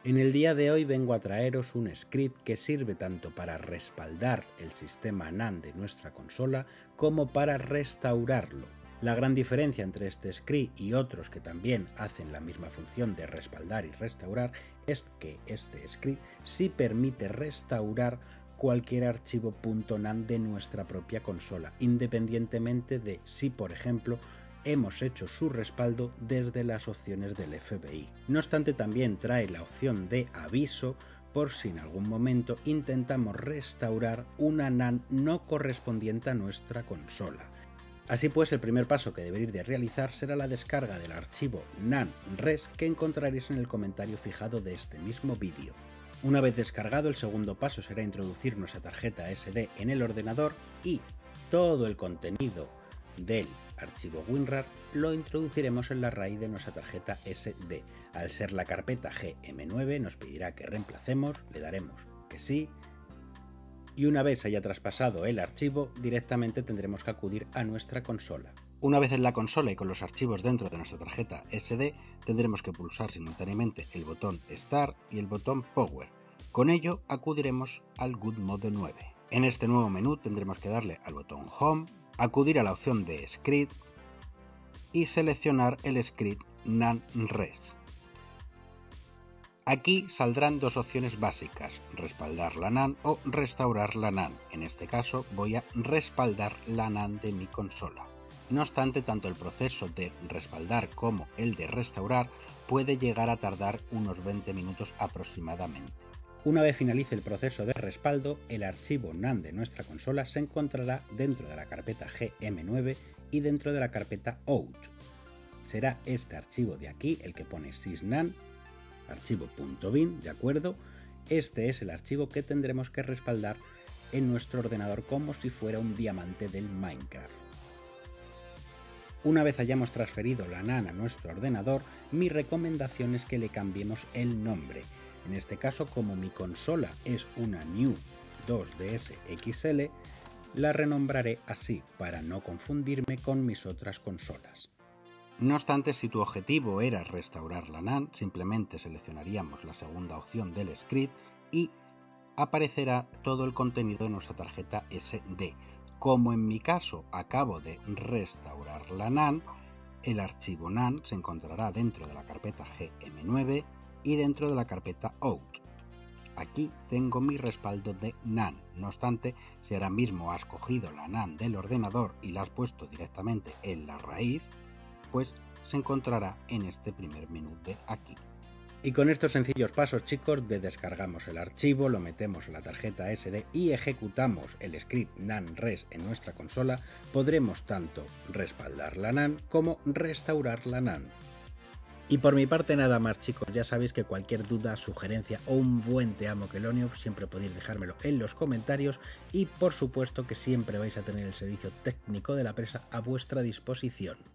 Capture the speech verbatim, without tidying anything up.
En el día de hoy vengo a traeros un script que sirve tanto para respaldar el sistema NAND de nuestra consola como para restaurarlo. La gran diferencia entre este script y otros que también hacen la misma función de respaldar y restaurar es que este script sí permite restaurar cualquier archivo .NAND de nuestra propia consola, independientemente de si, por ejemplo, hemos hecho su respaldo desde las opciones del F B I. No obstante, también trae la opción de aviso por si en algún momento intentamos restaurar una NAND no correspondiente a nuestra consola. Así pues, el primer paso que deberéis de realizar será la descarga del archivo NAND-res que encontraréis en el comentario fijado de este mismo vídeo. Una vez descargado, el segundo paso será introducir nuestra tarjeta ese de en el ordenador y todo el contenido del archivo WinRAR lo introduciremos en la raíz de nuestra tarjeta ese de. Al ser la carpeta G M nueve nos pedirá que reemplacemos, le daremos que sí, y una vez haya traspasado el archivo directamente tendremos que acudir a nuestra consola. Una vez en la consola y con los archivos dentro de nuestra tarjeta ese de, tendremos que pulsar simultáneamente el botón Start y el botón Power. Con ello acudiremos al Good Mode nueve. En este nuevo menú tendremos que darle al botón Home, acudir a la opción de Script y seleccionar el script NAND-res. Aquí saldrán dos opciones básicas, respaldar la NAND o restaurar la NAND. En este caso voy a respaldar la NAND de mi consola. No obstante, tanto el proceso de respaldar como el de restaurar puede llegar a tardar unos veinte minutos aproximadamente. Una vez finalice el proceso de respaldo, el archivo NAND de nuestra consola se encontrará dentro de la carpeta G M nueve y dentro de la carpeta out. Será este archivo de aquí el que pone sysnand, archivo .bin, ¿de acuerdo? Este es el archivo que tendremos que respaldar en nuestro ordenador como si fuera un diamante del Minecraft. Una vez hayamos transferido la NAND a nuestro ordenador, mi recomendación es que le cambiemos el nombre. En este caso, como mi consola es una New dos D S X L, la renombraré así para no confundirme con mis otras consolas. No obstante, si tu objetivo era restaurar la NAND, simplemente seleccionaríamos la segunda opción del script y aparecerá todo el contenido de nuestra tarjeta ese de. Como en mi caso acabo de restaurar la NAND, el archivo NAND se encontrará dentro de la carpeta G M nueve y dentro de la carpeta out. Aquí tengo mi respaldo de NAND. No obstante, si ahora mismo has cogido la NAND del ordenador y la has puesto directamente en la raíz, pues se encontrará en este primer menú de aquí. Y con estos sencillos pasos, chicos, de descargamos el archivo, lo metemos en la tarjeta ese de y ejecutamos el script NAND-res en nuestra consola, podremos tanto respaldar la NAND como restaurar la NAND. Y por mi parte nada más, chicos, ya sabéis que cualquier duda, sugerencia o un buen te amo quelonio siempre podéis dejármelo en los comentarios y por supuesto que siempre vais a tener el servicio técnico de la empresa a vuestra disposición.